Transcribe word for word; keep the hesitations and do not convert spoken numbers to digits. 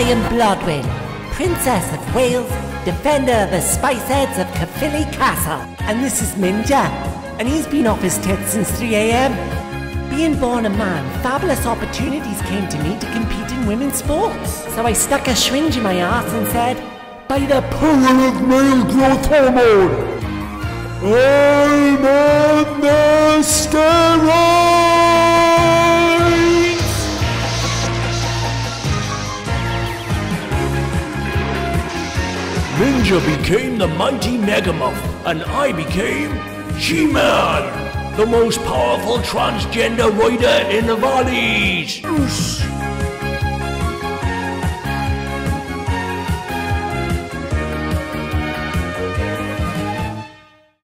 Brian Blodwyn, Princess of Wales, defender of the Spiceheads of Caerphilly Castle. And this is Minja, and he's been off his tits since three a m Being born a man, fabulous opportunities came to me to compete in women's sports. So I stuck a syringe in my arse and said, by the power of male growth hormone, I'm on the steroids! Ninja became the mighty Megamuff, and I became She-Man, the most powerful transgender rider in the valleys.